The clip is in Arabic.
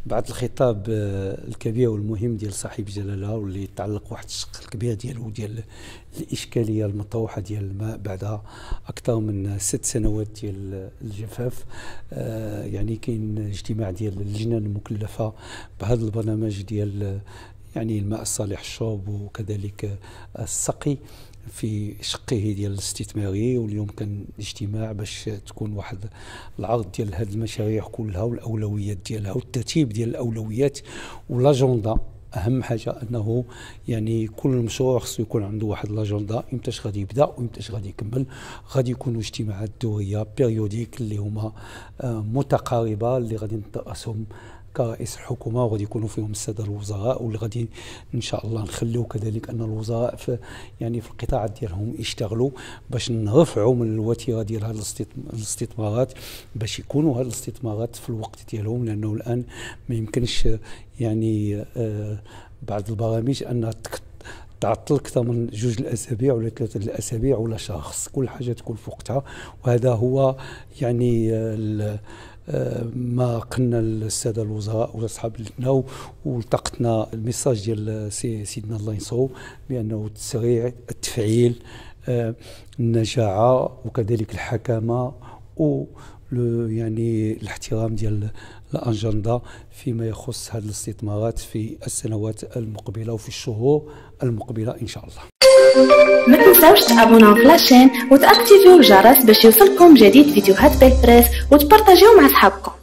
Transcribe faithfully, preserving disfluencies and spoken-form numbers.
بعد الخطاب الكبير والمهم ديال صاحب الجلاله واللي يتعلق واحد الشق الكبير ديالو ديال الاشكاليه المطروحه ديال الماء بعد اكثر من ست سنوات ديال الجفاف. آه يعني كاين اجتماع ديال اللجنه المكلفه بهذا البرنامج ديال يعني الماء الصالح للشرب وكذلك السقي في شقه ديال الاستثماري، واليوم كان اجتماع باش تكون واحد العرض ديال هذه المشاريع كلها والاولويات ديالها والترتيب ديال الاولويات والاجنده. اهم حاجه انه يعني كل مشروع خصو يكون عنده واحد لاجندا، امتاش غادي يبدا وامتاش غادي يكمل. غادي يكونوا اجتماعات دوريه بيريوديك اللي هما متقاربه اللي غادي نترأسهم كرئيس الحكومه وغادي يكونوا فيهم الساده الوزراء، واللي غادي ان شاء الله نخليو كذلك ان الوزراء في يعني في القطاعات ديالهم يشتغلوا باش نرفعوا من الوتيره ديال هذه الاستثمارات باش يكونوا هذه الاستثمارات في الوقت ديالهم، لانه الان ما يمكنش يعني آه بعض البرامج انها تعطل اكثر من جوج الاسابيع ولا ثلاثه الاسابيع ولا شهر. كل حاجه تكون في وقتها، وهذا هو يعني آه ما قلنا للساده الوزراء واصحاب اللجنه، والتقطنا الميساج ديال سي سيدنا الله ينصرو بانه التسريع التفعيل النجاعه وكذلك الحكامه و يعني الاحترام ديال الاجنده فيما يخص هذه الاستثمارات في السنوات المقبله وفي الشهور المقبله ان شاء الله. ما تنساوش تابوناو في لاشين وتاكتيفيو الجرس باش يوصلكم جديد فيديوهات بالبريس وتبارطاجيو مع صحابكم.